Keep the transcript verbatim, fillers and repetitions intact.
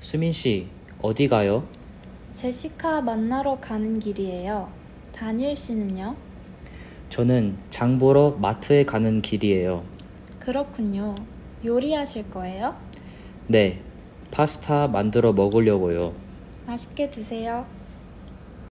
수민 씨, 어디 가요? 제시카 만나러 가는 길이에요. 다니엘 씨는요? 저는 장 보러 마트에 가는 길이에요. 그렇군요. 요리하실 거예요? 네, 파스타 만들어 먹으려고요. 맛있게 드세요.